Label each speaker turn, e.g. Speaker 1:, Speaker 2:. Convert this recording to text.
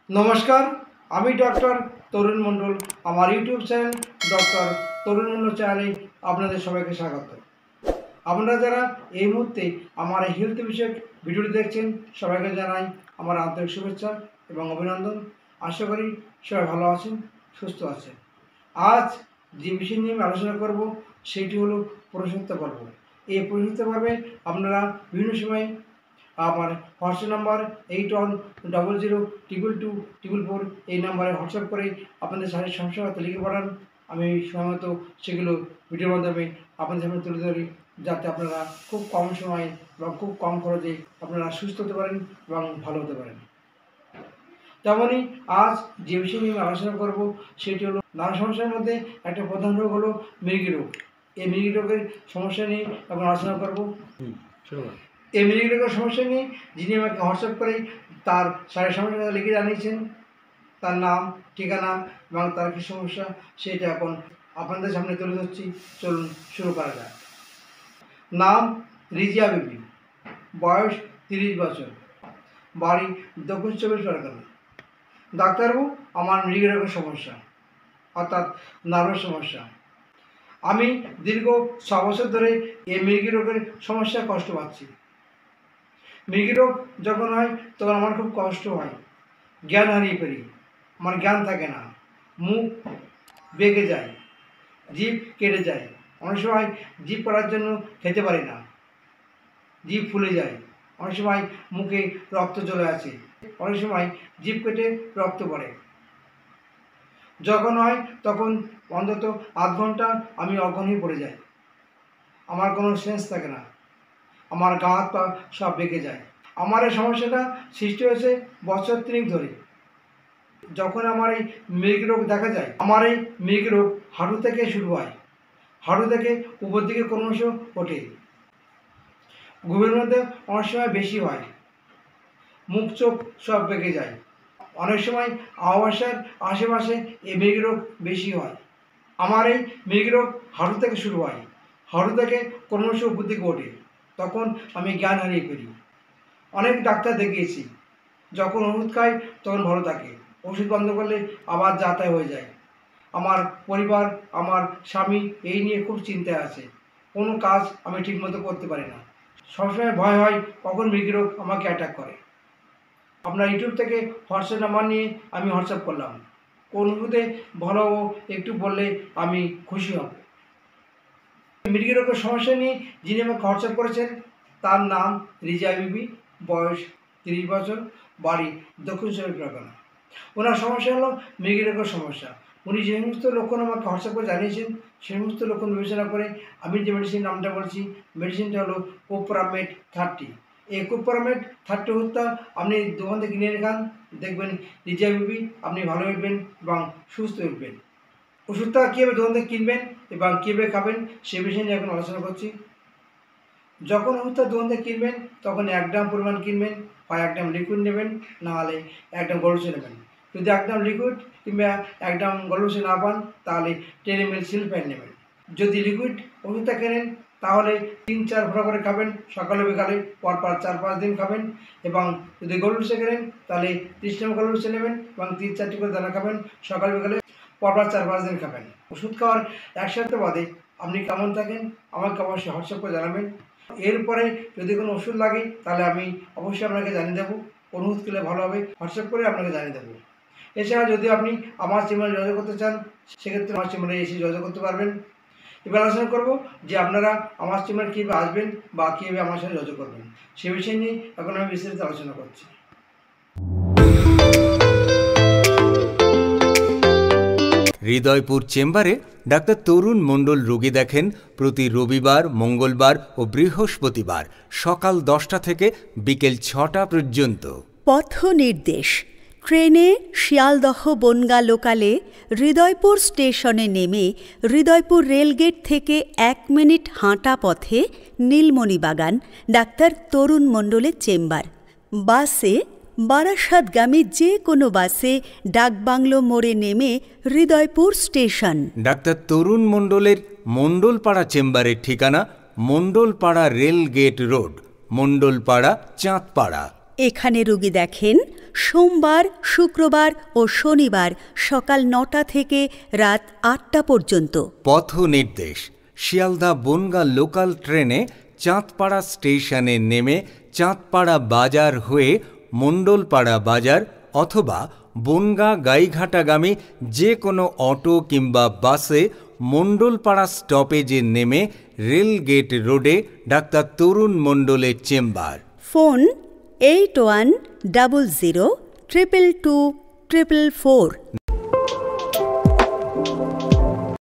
Speaker 1: নমস্কার, আমি ডক্টর তরুণ মণ্ডল। আমার YouTube channel doctor Tarun Mondal চ্যানেলে আপনাদের সবাইকে স্বাগত। আপনারা যারা এই মুহূর্তে আমার এই হেলথ বিষয়ক ভিডিওটি দেখছেন, সবাইকে জানাই আমার আন্তরিক শুভেচ্ছা এবং অভিনন্দন। আশা করি সবাই ভালো আছেন, সুস্থ আছেন। আজ যে বিষয় নিয়ে আমি আলোচনা করব সেটি হলো প্রশ্নোত্তর পর্ব। এই প্রশ্নোত্তর পর্বে আপনারা বিভিন্ন সময় আমার হোয়াটসঅ্যাপ নাম্বার 8100222244 এই নাম্বারে হোয়াটসঅ্যাপ করে আপনাদের শারীরিক সমস্যা হয়তো লিখে পাঠান। আমি সময়মত সেগুলো ভিডিওর মাধ্যমে আপনাদের সামনে তুলে ধরি, যাতে আপনারা খুব কম সময়ে এবং খুব কম খরচে আপনারা সুস্থ হতে পারেন এবং ভালো হতে পারেন। তেমনই আজ যে বিষয় নিয়ে আমি আলোচনা করব সেটি হলো নানা সমস্যার মধ্যে একটা প্রধান রোগ হলো মৃগী রোগ। এই মৃগী রোগের সমস্যা নিয়ে এখন আলোচনা করব। এই মৃগী রোগের সমস্যা নিয়ে যিনি আমাকে হোয়াটসঅ্যাপ করে তার শারীরিক সমস্যা লিখে জানিয়েছেন, তার নাম, ঠিকানা এবং তার কী সমস্যা সেটা এখন আপনাদের সামনে তুলে ধরছি। চলুন শুরু করা যাক। নাম রিজিয়া বিবি, বয়স 30 বছর, বাড়ি দক্ষিণ 24 পরগনা। ডাক্তারবাবু, আমার মৃগী রোগের সমস্যা অর্থাৎ নার্ভের সমস্যা। আমি দীর্ঘ 6 বছর ধরে এই মৃগী রোগের সমস্যায় কষ্ট পাচ্ছি। মৃগী রোগ যখন হয় তখন আমার খুব কষ্ট হয়, জ্ঞান হারিয়ে ফেলি, আমার জ্ঞান থাকে না, মুখ বেঁকে যায়, জিভ কেটে যায়, অনেক সময় জিভ পড়ার জন্য খেতে পারি না, জিভ ফুলে যায়, অনেক সময় মুখে রক্ত চলে আসে, অনেক সময় জিভ কেটে রক্ত পড়ে। যখন হয় তখন অন্তত আধ ঘন্টা আমি অজ্ঞান হয়ে পড়ে যাই, আমার কোনো সেন্স থাকে না, আমার গা হাত পা সব বেঁকে যায়। আমার এই সমস্যাটা সৃষ্টি হয়েছে বছর 3 ধরে। যখন আমার এই মৃগী রোগ দেখা যায়, আমার এই মৃগী রোগ হাঁটু থেকে শুরু হয়, হাঁটু থেকে উপর দিকে ক্রমশ ওঠে, ঘুমের মধ্যে অনেক সময় বেশি হয়, মুখ চোখ সব বেঁকে যায়, অনেক সময় আমাশার আশেপাশে এই মৃগী রোগ বেশি হয়। আমার এই মৃগী রোগ হাঁটু থেকে শুরু হয়, হাঁটু থেকে ক্রমশ উপর দিকে ওঠে, তখন আমি জ্ঞান হারিয়ে ফেলি। অনেক ডাক্তার দেখিয়েছি, যখন ওষুধ খাই তখন ভালো থাকে, ওষুধ বন্ধ করলে আবার যাতায়াত হয়ে যায়। আমার পরিবার, আমার স্বামী এই নিয়ে খুব চিন্তায় আছে, কোনো কাজ আমি ঠিকমতো করতে পারি না, সবসময় ভয় হয় কখন মৃগী রোগ আমাকে অ্যাটাক করে। আপনার ইউটিউব থেকে হোয়াটসঅ্যাপ নাম্বার নিয়ে আমি হোয়াটসঅ্যাপ করলাম, কোন ওষুধে ভালো একটু বললে আমি খুশি হব। মৃগী রোগের সমস্যা নিয়ে যিনি আমাকে হোয়াটসঅ্যাপ করেছেন তার নাম রিজিয়া বিবি, বয়স 30 বছর, বাড়ি দক্ষিণ 24 পরগনা। ওনার সমস্যা হলো মৃগী রোগের সমস্যা। উনি যে সমস্ত লক্ষণ আমাকে হোয়াটসঅ্যাপ করে জানিয়েছেন সেই সমস্ত লক্ষণ বিবেচনা করে আমি যে মেডিসিন নামটা বলছি, মেডিসিনটা হলো কোপ্রামেট 30। এই কোপ্রামেট 30 ওষুধটা আপনি দোকান থেকে কিনে খান, দেখবেন রিজিয়া বিবি আপনি ভালো উঠবেন এবং সুস্থ উঠবেন। ওষুধটা কীভাবে দোকান থেকে কিনবেন এবং কীভাবে খাবেন সে বিষয় নিয়ে এখন আলোচনা করছি। যখন ওষুধটা দোকান থেকে কিনবেন তখন 1 গ্রাম পরিমাণ কিনবেন, হয় 1 গ্রাম লিকুইড নেবেন, নাহলে 1 গ্রাম গলুসে নেবেন। যদি 1 গ্রাম লিকুইড কিংবা 1 গ্রাম গলুসে না পান তাহলে 10 ml সিলপ্যান নেবেন। যদি লিকুইড ওষুধটা কেনেন তাহলে 3-4 ফোঁটা করে খাবেন, সকালে বিকালে পরপর 4-5 দিন খাবেন। এবং যদি গলুসে কেনেন তাহলে 30 গ্রাম গলুসে নেবেন এবং 3-4টি করে দানা খাবেন, সকাল বিকালে পরপর 4-5 দিন খাবেন। ওষুধ খাওয়ার 1 সপ্তাহ বাদে আপনি কেমন থাকেন আমাকে অবশ্যই হোয়াটসঅ্যাপ করে জানাবেন। এরপরে যদি কোনো ওষুধ লাগে তাহলে আমি অবশ্যই আপনাকে জানিয়ে দেবো, কোন ওষুধ খেলে ভালো হবে হোয়াটসঅ্যাপ করে আপনাকে জানিয়ে দেবো। এছাড়া যদি আপনি আমার চেম্বারে যোগাযোগ করতে চান সেক্ষেত্রে আমার চেম্বারে এসে যোগাযোগ করতে পারবেন। এবার আলোচনা করবো যে আপনারা আমার চেম্বারে কীভাবে আসবেন বা কীভাবে আমার সাথে যোগাযোগ করবেন সে বিষয় নিয়ে এখন আমি বিস্তারিত আলোচনা করছি।
Speaker 2: হৃদয়পুর চেম্বারে ডাক্তার তরুণ মণ্ডল রোগী দেখেন প্রতি রবিবার, মঙ্গলবার ও বৃহস্পতিবার সকাল 10টা থেকে বিকেল 6টা পর্যন্ত।
Speaker 3: পথ নির্দেশ: ট্রেনে শিয়ালদহ বনগাঁ লোকালে হৃদয়পুর স্টেশনে নেমে হৃদয়পুর রেলগেট থেকে 1 মিনিট হাঁটা পথে নীলমণিবাগান ডাক্তার তরুণ মণ্ডলের চেম্বার। বাসে বারাসাতগামী যে কোনো বাসে ডাকবাংলো মোড়ে নেমে হৃদয়পুর স্টেশন।
Speaker 2: ডাক্তার তরুণ মণ্ডলের মণ্ডলপাড়া চেম্বারের ঠিকানা মণ্ডলপাড়া রেলগেট রোড, মণ্ডলপাড়া, চাঁদপাড়া।
Speaker 3: এখানে রোগী দেখেন সোমবার, শুক্রবার ও শনিবার সকাল 9টা থেকে রাত 8টা পর্যন্ত।
Speaker 2: পথ নির্দেশ: শিয়ালদা বনগাঁ লোকাল ট্রেনে চাঁদপাড়া স্টেশনে নেমে চাঁদপাড়া বাজার হয়ে মণ্ডলপাড়া বাজার অথবা বনগাঁ গাইঘাটাগামী যে কোনো অটো কিংবা বাসে মণ্ডলপাড়া স্টপেজে নেমে রেলগেট রোডে ডাক্তার তরুণ মণ্ডলের চেম্বার।
Speaker 3: ফোন 8100222444।